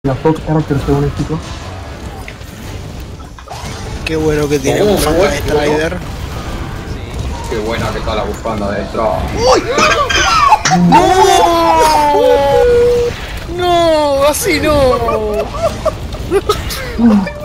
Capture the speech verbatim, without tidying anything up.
Los Fox Characters según el chico. Qué bueno que tiene Oh, bufanda bueno, de Strider. Qué buena que está la bufanda de Strong. ¡No! ¡No! ¡Así no!